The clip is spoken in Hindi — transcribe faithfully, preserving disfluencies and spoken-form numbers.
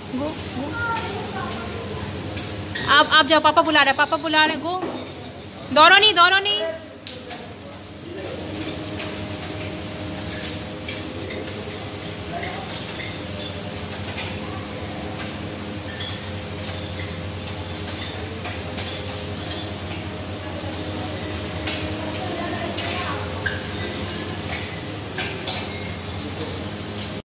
गो गो। आप आप जाओ, पापा बुला रहे, पापा बुला रहे, गो। दौड़ो नहीं, दौड़ो नहीं।